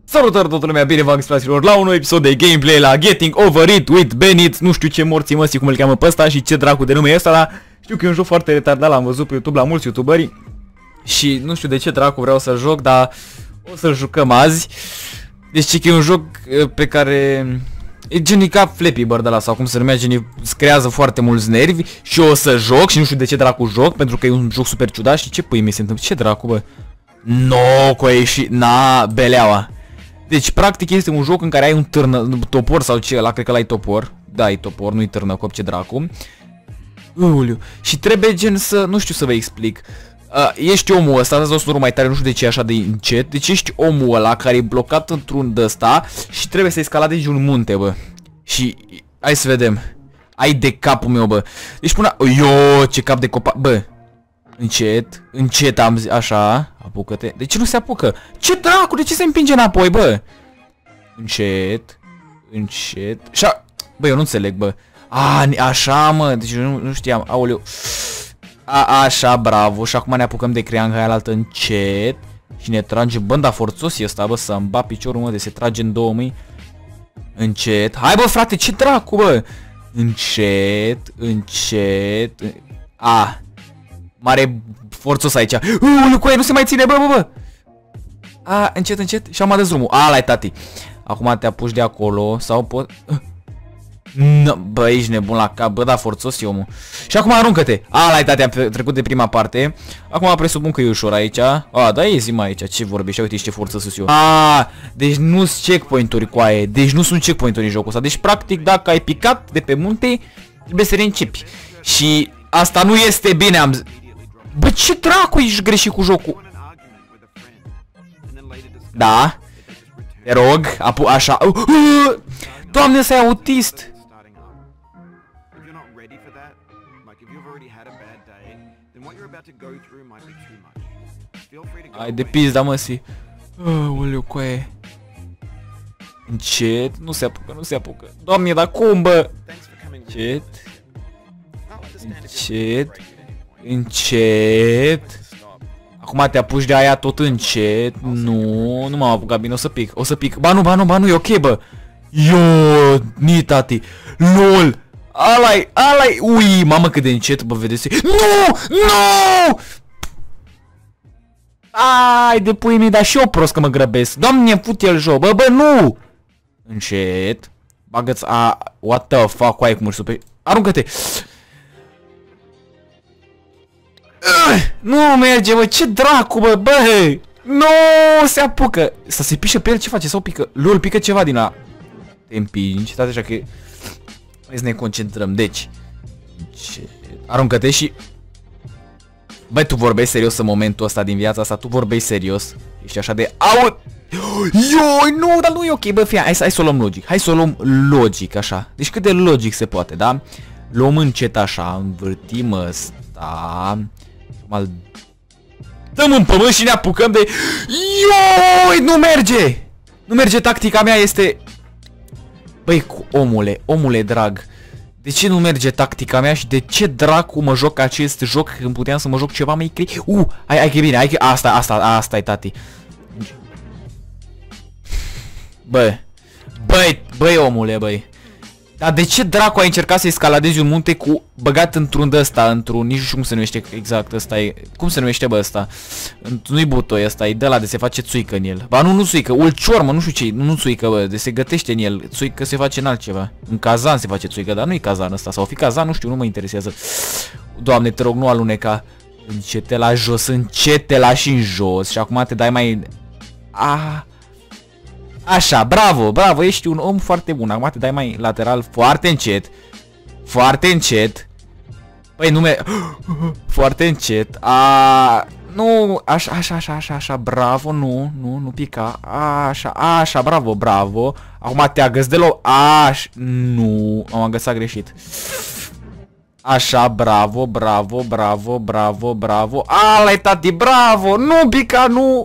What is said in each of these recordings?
Salutare toată lumea, bine v-am găsit la un nou episod de gameplay la Getting Over It with Bennett. Nu știu ce morții măsii cum îl cheamă pe ăsta și ce dracu de nume e ăsta, dar știu că e un joc foarte retardat, l-am văzut pe YouTube la mulți youtuberi. Și nu știu de ce dracu vreau să-l joc, dar o să-l jucăm azi. Deci că e un joc pe care... E gen ca Flappy Bird ăla sau cum se numea, gen îți creează foarte mulți nervi și o să joc și nu știu de ce dracu joc, pentru că e un joc super ciudat și ce pui mi se întâmplă, ce dracu bă? No, cu a ieșit, na, beleaua. Deci practic este un joc în care ai un topor sau ce, ăla cred că l-ai topor. Da, e topor, nu-i târnăcop, ce dracu. Uliu. Și trebuie gen să, nu știu să vă explic. Ești omul ăsta, dați sunul mai tare, nu știu de ce e așa de încet. Deci ești omul ăla care e blocat într-un de ăsta și trebuie să escaladezi un munte, bă. Și hai să vedem. Ai de capul meu, bă. Deci până... Yo, ce cap de copac, bă. Încet, încet am zis, așa, apucă-te. De ce nu se apucă? Ce dracu, de ce se împinge înapoi, bă? Încet, încet. Și-a... Bă, eu nu înțeleg, bă. Așa, mă, deci nu știam, aoleu. Așa, bravo. Și acum ne apucăm de creanga aia altă încet. Și ne trage, banda forțos e ăsta, bă, să-mi bat piciorul, mă, de se trage în două mâini. Încet. Hai, bă, frate, ce dracu, bă? Încet, încet. Mare forțos aici. Cu aia nu se mai ține, bă, bă, bă. Încet, încet. Și am adus drumul. Ala-i, tati. Acum te apuci de acolo. Sau pot... Bă, ești nebun la cap. Bă, da, forțos e omul. Și acum aruncă-te. Ala-i, tati, am trecut de prima parte. Acum presupun că e ușor aici. Da, e zi, mă, aici. Ce vorbești? Uite ce forță sus eu. Deci nu sunt checkpoint-uri cu aia. Deci nu sunt checkpoint-uri în jocul ăsta. Deci, practic, dacă ai picat de pe munte, trebuie să reîncepi. Și asta nu este bine, am zis. Bă, ce dracu ești greșit cu jocul? Da. Te rog, așa. Doamne, ăsta e autist. Hai de pizda, măsii. Oleu, coaie. Încet, nu se apucă, nu se apucă. Doamne, dar cum, bă? Încet. Încet. Încet. Acum te apuci de aia tot încet. Nu, nu m-am apucat bine, o să pic. O să pic. Ba nu, ba nu, ba nu, e ok, bă. Yo, ni tati. LOL. Alai, ui, mamă cât de încet, bă, vedeți? Nu, nu! Ai de pui mei, dar și eu prost că mă grăbesc. Doamne, fut el joc, bă, nu! Încet. Bagă-ți, what the fuck, cu aia cum ursul pe... Aruncă-te! Nu merge, bă, ce dracu, bă, bă! Nu se apucă! Să se pișe pe el, ce face? Sau pică? Lol, pică ceva din a... Te împingi, stați așa că... Hai să ne concentrăm, deci... Aruncă-te și... Băi, tu vorbești serios în momentul ăsta din viața asta? Tu vorbești serios? Ești așa de... Ioi, nu, dar nu e ok, bă, fie, hai să o luăm logic. Hai să o luăm logic, așa. Deci cât de logic se poate, da? Luăm încet așa, învârtim ăsta... Dăm în pământ și ne apucăm de... Ioi, nu merge! Nu merge, tactica mea este... Băi, omule drag. De ce nu merge tactica mea și de ce dracu mă joc acest joc când puteam să mă joc ceva mai hai că e bine, hai că... Asta e, tati. Băi, omule, băi. Dar de ce dracu ai încercat să escaladezi un munte cu băgat într-un de ăsta, într-un, nici nu știu cum se numește exact, ăsta e, cum se numește, bă, ăsta? Nu-i butoi ăsta, e de la de se face țuică în el. Ba nu țuică, ulcior, mă, nu știu ce, nu țuică, bă, de se gătește în el, țuică se face în altceva. În cazan se face țuică, dar nu-i cazan ăsta, sau fi cazan, nu știu, nu mă interesează. Doamne, te rog, nu aluneca. Încete la jos, încete la și în jos și acum te dai mai... Așa, bravo, bravo, ești un om foarte bun. Acum te dai mai lateral, foarte încet. Foarte încet. Păi nu foarte încet. Nu, așa, bravo, nu pica. Așa, bravo. Acum te agăți de loc. Nu, am agățat greșit. Așa, bravo. Ala-i, tati, bravo. Nu pica, nu.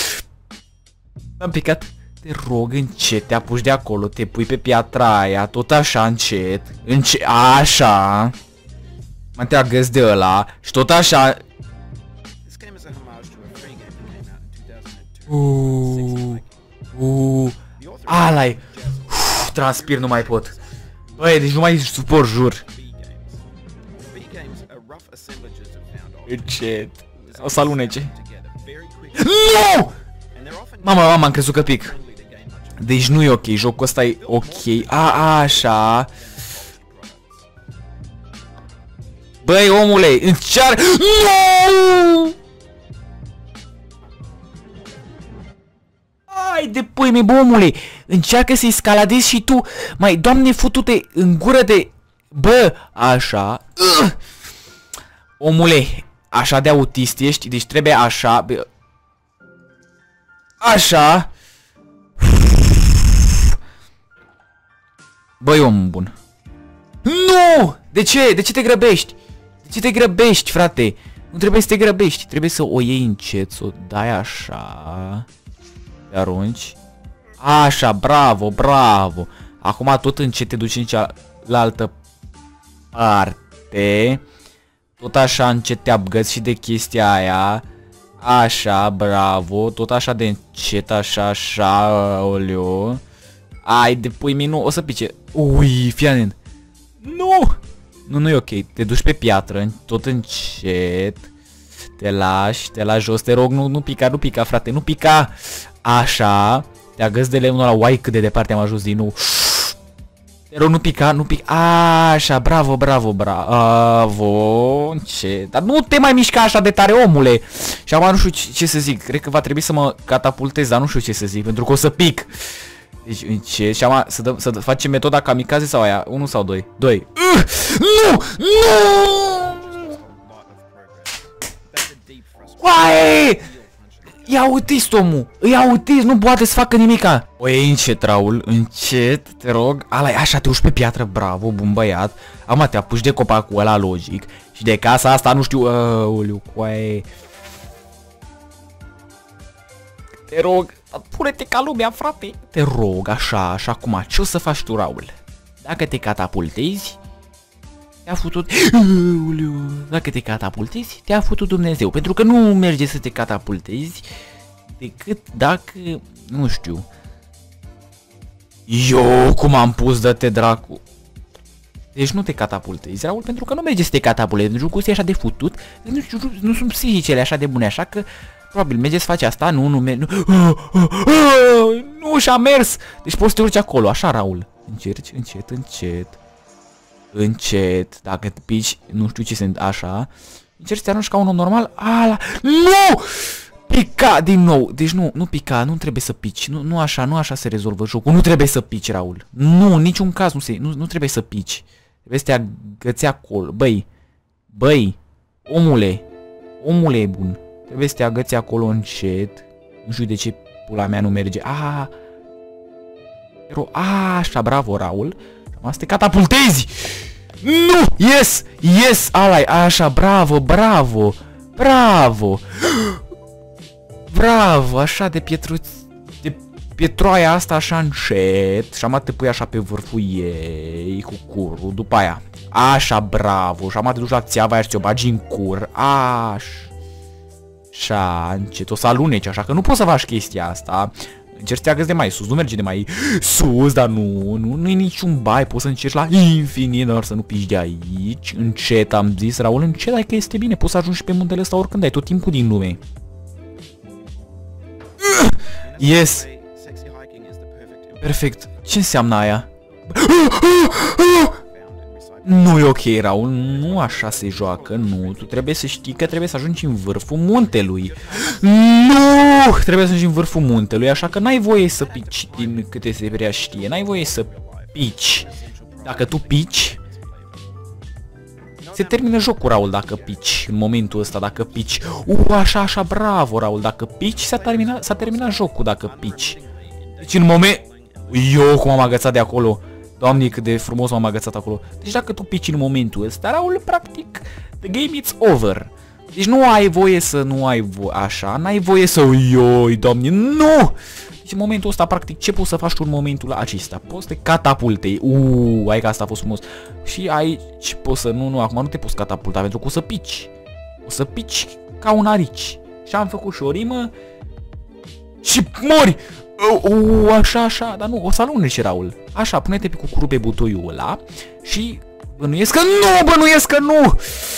Am picat. Te rog, încet, te apuci de acolo, te pui pe piatra aia, tot așa încet, așa. Mă te agăzi de ăla și tot așa. Alai. Transpir, nu mai pot. Băi, deci nu mai suport, jur. Încet. O să alunece. Nu! Mama, am crezut că pic. Deci nu e ok, jocul ăsta e ok. Așa. Băi, omule, încearcă. Nu! Hai de pui mei, bă, omule. Încearcă să-i scaladezi și tu. Mai, doamne, futu-te în gură de... Bă, așa. Omule, așa de autist ești, deci trebuie așa. Așa. Băi, om bun. Nu! De ce? De ce te grăbești? De ce te grăbești, frate? Nu trebuie să te grăbești. Trebuie să o iei încet, să o dai așa. Te arunci. Așa, bravo, bravo. Acum tot încet te duci în cealaltă parte. Tot așa încet te abgăți și de chestia aia. Așa, bravo. Tot așa de încet, așa, oleo. Ai de pui mei, nu, o să pice. Ui, fii atent. Nu! Nu e ok. Te duci pe piatră, tot încet. Te lași jos, te rog, nu pica, frate, nu pica. Așa. Te agăți de lemnul ăla, uai cât de departe am ajuns din nou. Te rog, nu pica. Așa, bravo. Încet. Dar nu te mai mișca așa de tare, omule. Și acum nu știu ce să zic. Cred că va trebui să mă catapultez, dar nu știu ce să zic, pentru că o să pic. Deci încet. Și acum să facem metoda kamikaze sau aia? 1 sau 2? 2. Nu! Uai! E autist, omul! E autist, nu poate să facă nimica! O iei încet, Raul, încet, te rog. Alai, așa, te uși pe piatră, bravo, bun băiat. Acum te apuci de copacul ăla, logic. Și de casa asta, nu știu, aoleu, coaie. Te rog, pune-te ca lumea, frate. Te rog, așa, acum, ce o să faci tu, Raul? Dacă te catapultezi, te-a futut... Dacă te catapultezi, te-a futut Dumnezeu. Pentru că nu merge să te catapultezi decât dacă... Nu știu. Eu cum am pus, dă-te dracu. Deci nu te catapultezi, Raul, pentru că nu merge să te catapultezi. Pentru că e așa de futut. Nu sunt psihicele așa de bune, așa că... Probabil merge să faci asta, nu merge... Nu, și-a mers! Deci poți să te urci acolo, așa, Raul. Încerci, încet, dacă te pici, nu știu ce se așa, încerci să te arunci ca un om normal, nu! Pica din nou, deci nu pica, nu trebuie să pici, nu așa se rezolvă jocul, nu trebuie să pici, Raul, nu, în niciun caz nu trebuie să pici, trebuie să te agăți acolo, băi, omule bun, trebuie să te agăți acolo încet, nu știu de ce pula mea nu merge, așa, bravo, Raul. Să te catapultezi! Nu! Yes! Alai, așa, bravo! Așa de pietroaia asta așa încet. Și am te pui așa pe vârful ei cu curul, după aia. Așa, bravo! Și am te duci la țeava aia și ți-o bagi în cur. Așa, încet, o să aluneci, așa că nu poți să faci chestia asta. Încerci să te agăți de mai sus, nu merge de mai sus, dar nu e niciun bai, poți să încerci la infinit, doar să nu pici de aici. Încet, am zis, Raul, încet, hai că este bine, poți să ajungi pe muntele ăsta oricând, ai tot timpul din lume. Yes! Perfect, ce înseamnă aia? Nu e ok, Raul, nu așa se joacă, nu, tu trebuie să știi că trebuie să ajungi în vârful muntelui. Nu! Trebuie să ajungi în vârful muntelui, așa că n-ai voie să pici din câte se vrea știe, n-ai voie să pici. Dacă tu pici, se termină jocul, Raul, dacă pici, în momentul ăsta, dacă pici. Așa, bravo, Raul, dacă pici, s-a terminat jocul, dacă pici. Deci în moment... Eu cum am agățat de acolo. Doamne, cât de frumos m-am agățat acolo. Deci dacă tu pici în momentul ăsta, Raul, practic, the game is over. Deci nu ai voie să așa, n-ai voie să... Ioi, Doamne, nu! Deci în momentul ăsta, practic, ce poți să faci tu în momentul acesta? Poți să te catapultei. Hai că asta a fost frumos. Și aici poți să... Nu, acum nu te poți catapulta, pentru că o să pici. O să pici ca un arici. Și am făcut și o rimă. Și mori! Așa, dar nu, o să aluneci, Raul. Așa, pune-te pe cucuru pe butoiul ăla și bănuiesc că nu!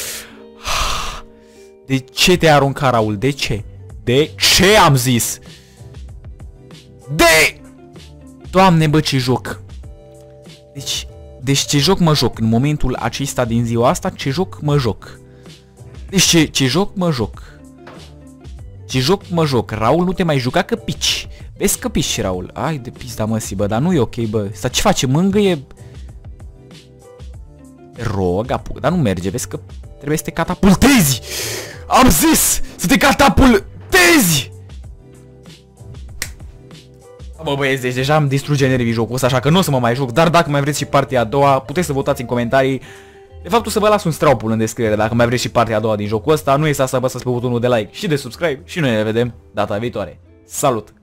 De ce te-ai aruncat, Raul? De ce? De ce am zis? Doamne, bă, ce joc! Deci ce joc mă joc în momentul acesta din ziua asta, ce joc mă joc. Deci ce joc mă joc. Ce joc mă joc. Raul, nu te mai juca că pici. Vezi că pici, Raul. Ai de pizda măsii, bă, dar nu e ok, bă. Asta ce face? Mângâie... Rog, apuc, dar nu merge, vezi că trebuie să te catapultezi. Am zis să te catapultezi. Bă, băieți, deci deja am distruge nervii jocul ăsta, așa că nu o să mă mai joc, dar dacă mai vreți și partea a doua, puteți să votați în comentarii. De fapt, o să vă las un straupul în descriere dacă mai vreți și partea a doua din jocul ăsta. Nu uitați să apăsați pe butonul de like și de subscribe și noi ne vedem data viitoare. Salut!